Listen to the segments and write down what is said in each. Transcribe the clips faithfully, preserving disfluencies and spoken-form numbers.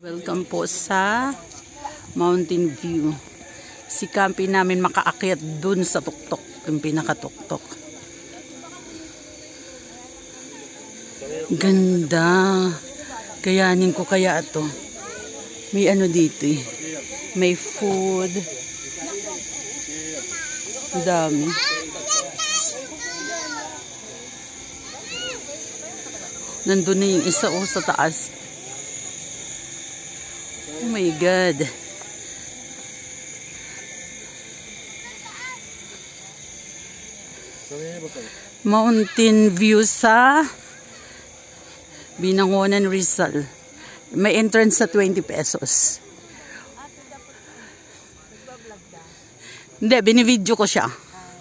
Welcome po sa Mountain View. Si Campi namin makaakyat dun sa tuktok, yung pinakatuktok. Ganda. Kayanin ko kaya ito. May ano dito eh. May food. Dami. Nandun na yung isa o sa taas. Oh my God. Mountain view sa Binangonan, Rizal. May entrance sa twenty pesos. Hindi, binivideo ko siya.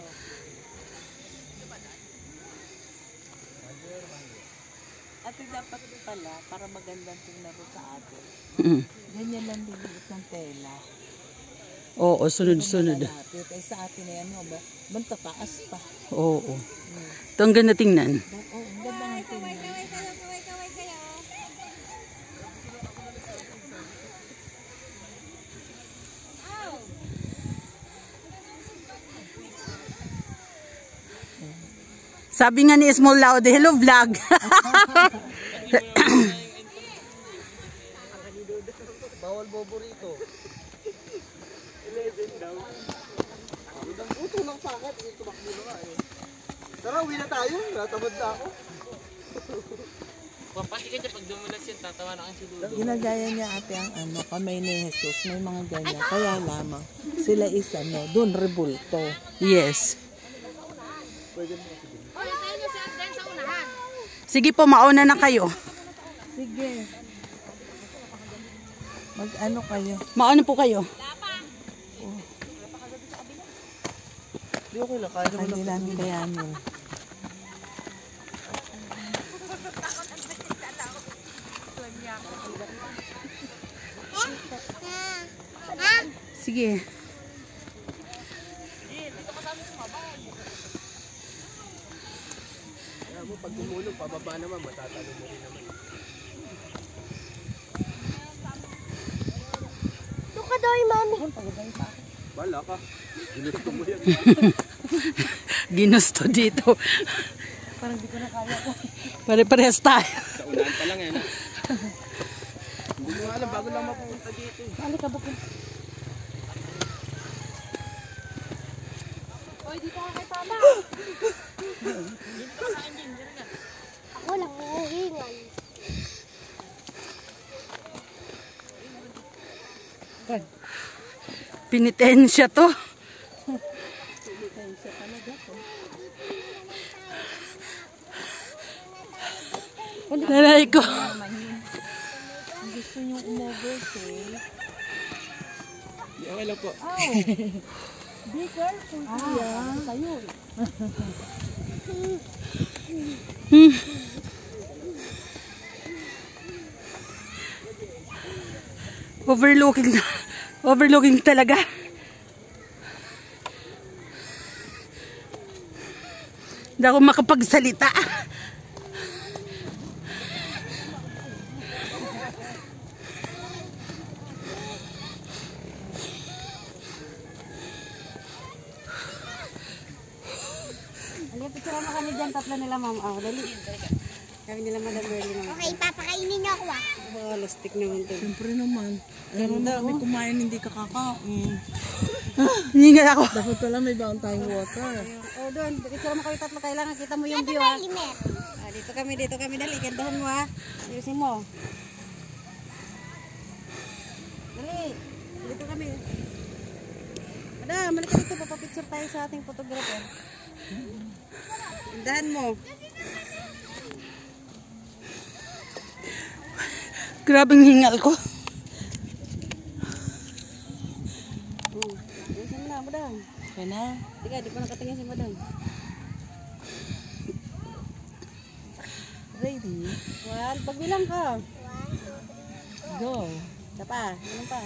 Ate, dapat pala, para magandang tingnan ko sa atin. Mm. Ganyan lang dinilit ng tela. Oo, sunod-sunod. Ay sa atin na yan, no? Mantataas pa. Oo. Ito ang ganda tingnan. Oo, ang ganda ng tingnan. Sabi nga ni Small Loud, hello vlog. Bawal bobo rito. eleven daw. Ang puto ng pakat, hindi tumakbo na nga eh. Tara, uwi na tayo. Natamad na ako. Papati ka dyan, pag dumulas yun, tatawa na kasi dulo. Ginagaya niya ate ang ano, kamay ni Jesus. May mga ganyan. Kaya lamang, sila isa, no? Doon, rebulto. Yes. Pwede mo kasi. Sige po, mauna na kayo. Sige. Mag-ano kayo? Mauna po kayo. Hindi okay lang, kaya naman Hindi namin kayanin. Sige. Kaya mo, pag gumulong, pababa naman, matatalo mo rin naman. Ito ka daw, mami. Bala ka. Ginusto mo yan. Ginusto dito. Parang di ko na kaya ko. Pare-parehas tayo. Sa unahan pa lang yan. Hindi mo alam, bago lang mapupunta dito. Kali ka bukod. Oy, dito ka kay Pama. Ako lang uuhingan. Pinitensya to. Pinitensya talaga to. Nanay ko. Ang gusto niyong umogos eh. Okay lang po. Oh! Be careful, kuya. Tayo eh. Hmm. Overlooking overlooking talaga. Hindi ako makapagsalita. Alia, picture mo kami dyan. Tatlo nila, ma'am. Oh, dali. Kami nila, Madam Berly naman. Okay, papakainin niyo ako ah. Oh, lastik naman to. Siyempre naman. Ganun daw, may kumain hindi ka kakain. Hindi nga ako. Dapat pala may baon tayong water. Oh, doon. Picture mo kami tatlo. Kailangan kita mo yung view ah. Ah, dito kami, dito kami. Dali, gandahan mo ah. Ayusin mo. Dali. Dito kami. Madam, malika dito. Papapicture tayo sa ating photographer. Gandahan mo. Grabing hingal ko. Oh, ayusin mo na, madam. Okay na? Teka, di pa nakatingin si madam. Ready? One, pagbilang ka. Go. Isa pa, ilan pa?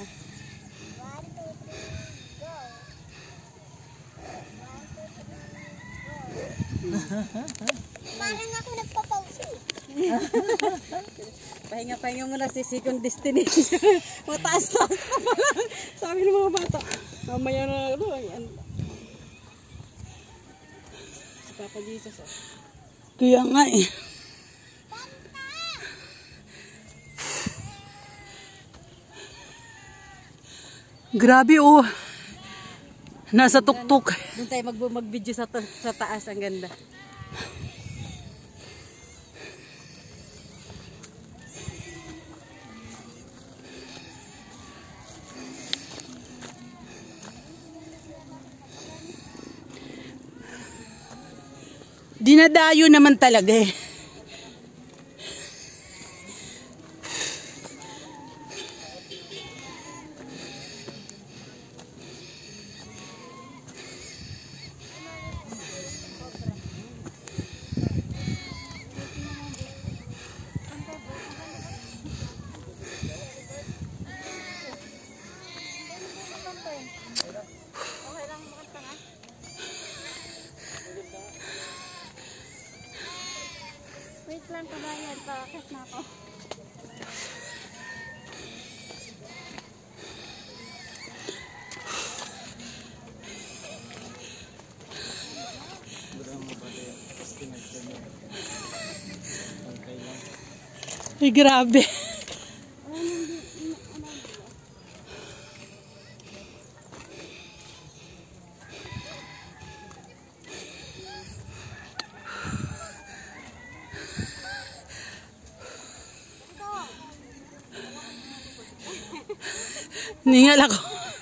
Parang ako nagpapause. Pahinga-pahinga muna si second destination. Mataas-taas na pala. Sabi ng mga bata. Mamaya na ano. Yan. Si Papa Jesus. Oh. Kaya nga eh. Grabe oh. Nasa tuktok. Doon tayo mag mag-video sa, ta sa taas. Ang ganda. Dinadayo naman talaga eh. Wait lang, kabayan. Pakakit na ako. Ay, grabe. Ningal ako.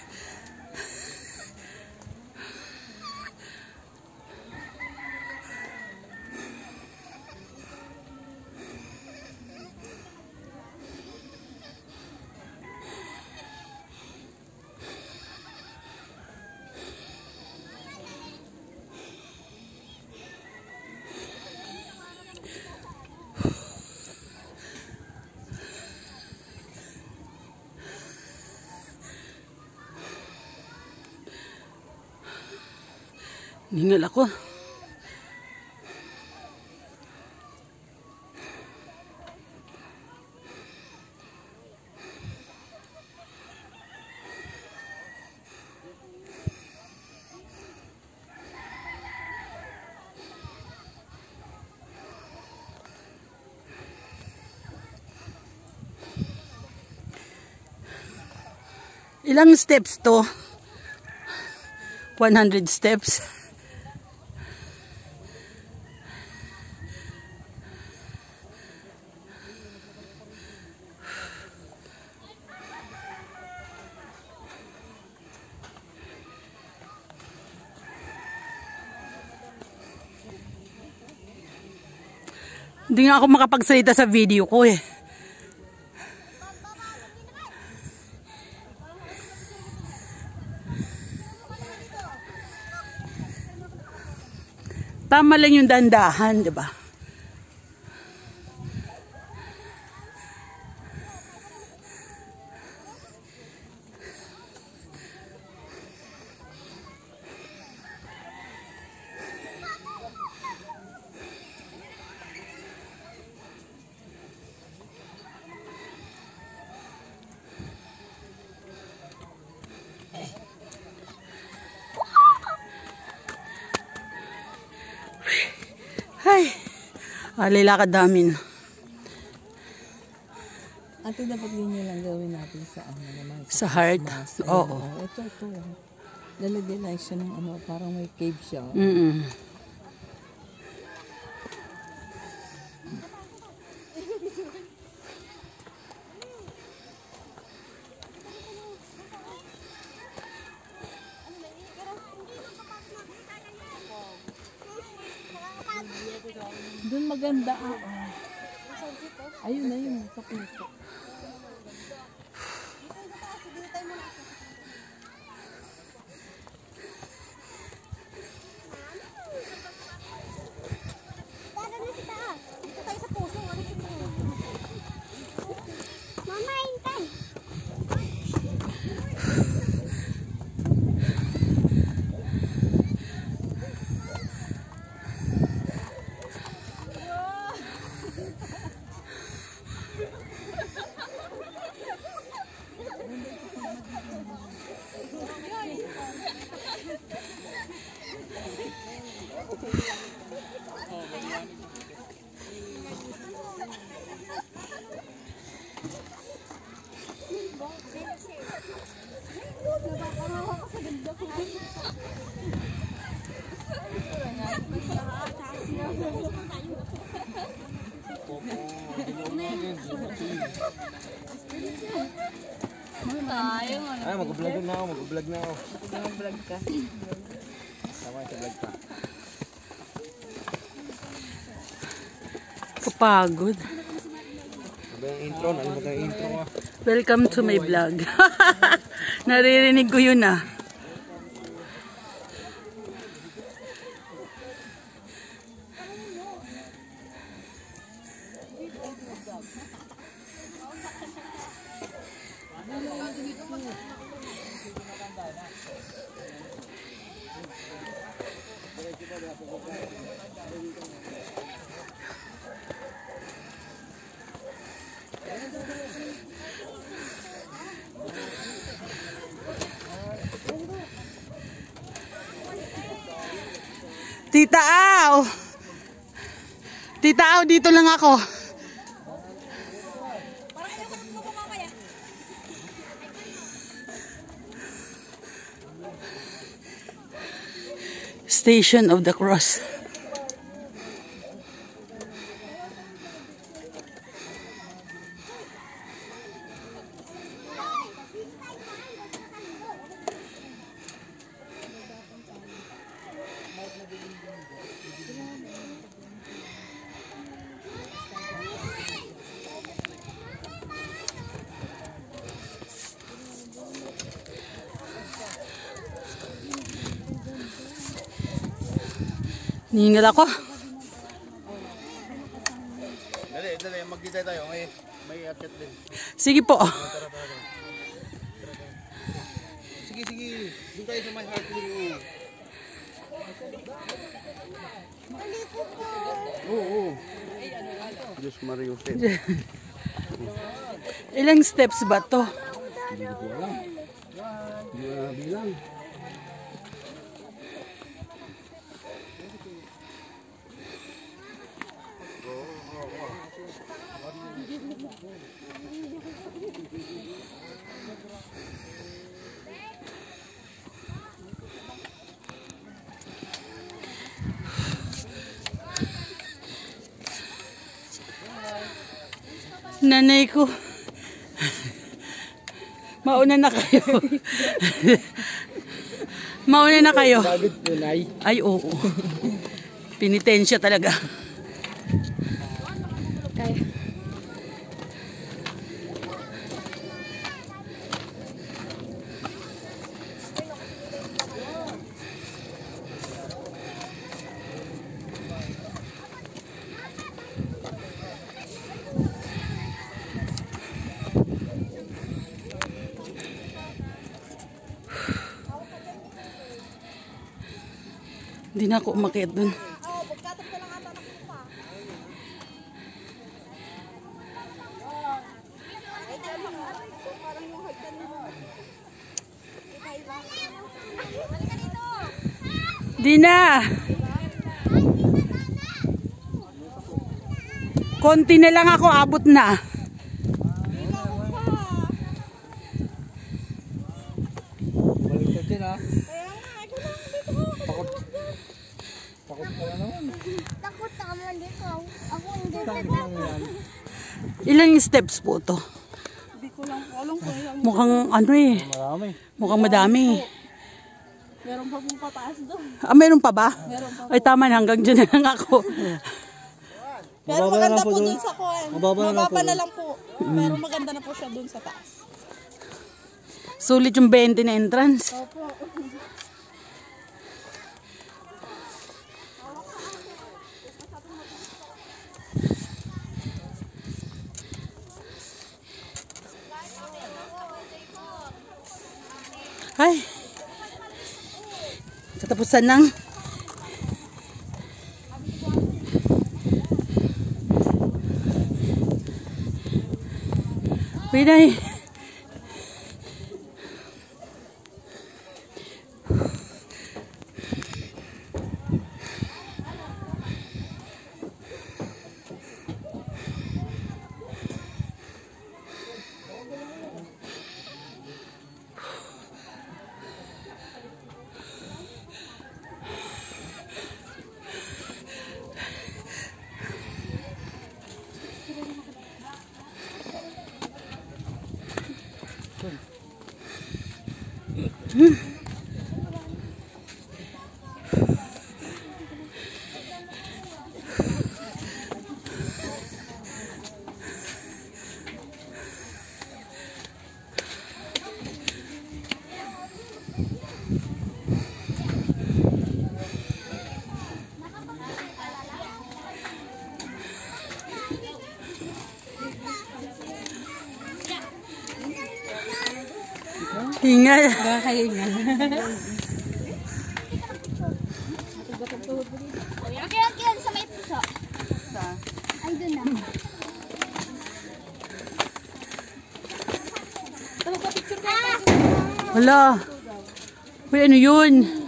Ningal ako. Ilang steps to? one hundred steps. Hindi nga ako makapagsalita sa video ko eh. Tama lang yung dandahan, di ba? Ay, alilakad namin. Ate, dapat ganyan lang gawin natin sa ano naman. Sa heart? Oo. Oh, ito, ito. Lalagyan na siya ng ano, parang may cave siya. Mm-mm. Doon maganda ah. Ayun na yun, sa puso. Tara na sa taas. Dito tayo sa puso. Ano sa puso? Mama, hintay. Ay, mag-vlog na ako, mag-vlog na ako. Mag-vlog ka. Tama sa vlog pa. Kapagod. Sabi yung intro, nalimutan yung intro ah. Welcome to my vlog. Naririnig ko yun ah. Tita Aw! Tita Aw, dito lang ako. Station of the Cross. Ningal ako. Dali, dali, magkita tayo. May, may akit din. Sige po. Sige, sige. Doon tayo sa my heart view. Oo, oo. Diyos Mario. Ilang steps ba to? Hindi ko alam. Hindi ko bilang. Nanay ko. Mauna na kayo. Mauna na kayo. Ay, oo. Pinitensya talaga. Hindi na ako umakyat dun. Di na. Konti na lang ako, abot na. Baliktad din ah. Takot. Takot ka na naman. Takot na naman ikaw. Ako hindi Takot lang yan. Ilang steps po to? Hindi ko lang alam kung ilang. Mukhang ano eh. Marami. Mukhang madami. Meron pa pong pataas doon. Ah, meron pa ba? Meron pa. Ay tama na, hanggang dyan na lang ako. Pero Mababa maganda na po po dun. dun sa kuwan. Mababa na Mababa po na dun. lang po. Pero maganda na po siya dun sa taas. Sulit yung twenty na entrance. Opo. Ay. Katapusan ng Pinay. Hingal. Kakahingal. Okay, okay, sa may puso. Ay, doon na. Wala. Uy, ano yun?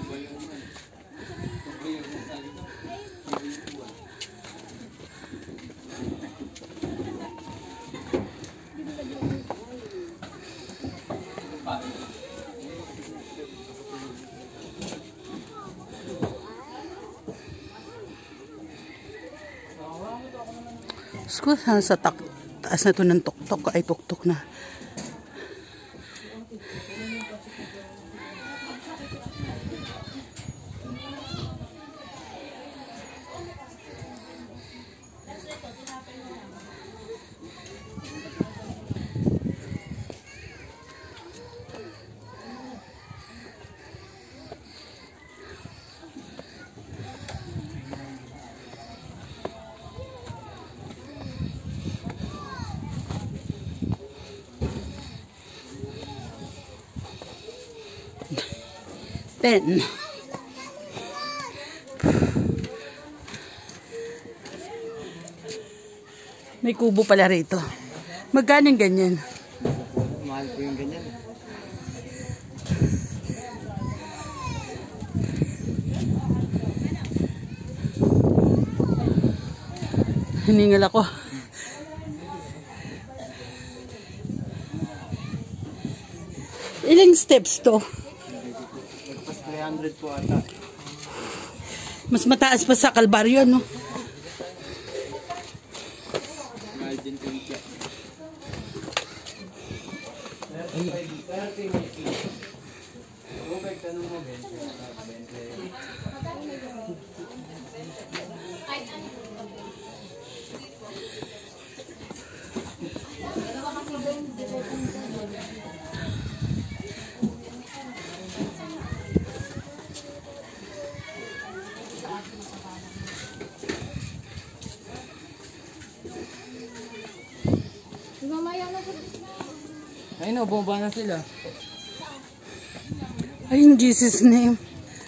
Sko, sa tak taas na to ng tuktok ay tuktok na. Ten. May kubo pala rito. Magkano yung ganyan? Mahal po yung ganyan. Hiningal ako. Ilang steps to? three hundred po ata. Mas mataas pa sa Kalbaryo, no? Ay no, bomba na sila. Ay, in Jesus' name.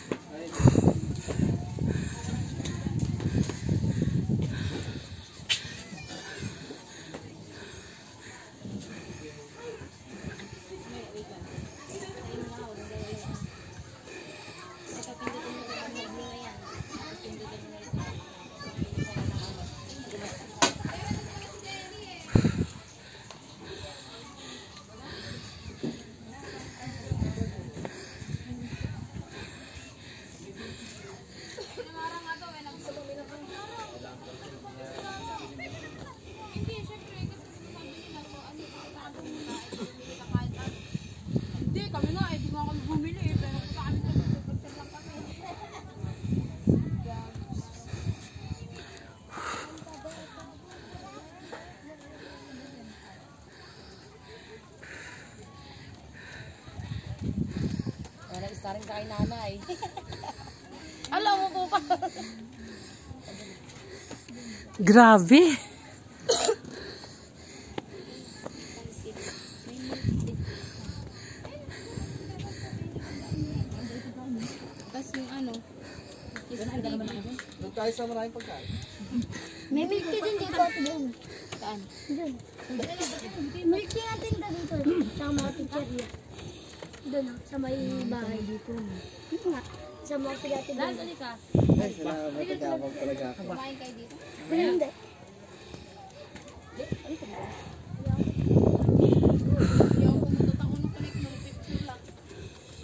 Hindi, kami nga eh. Di nga kami bumili eh. Pero kung kami nagpapagpag lang kami. Wala isa rin kay nanay. Alam mo po pa. Grabe. Tapos yung ano. Doon tayo sa maraming pagkain. May milk tea din dito. Doon. Saan? Doon. Milk tea natin da dito. Sa mga pizzeria. Doon ah, sa may bahay dito. Dito nga. Sa mga pagkati doon. Dali ka. Ay, salamat tagawag talaga ako. Kumain kayo dito. Pero hindi.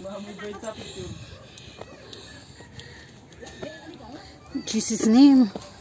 Jesus' name.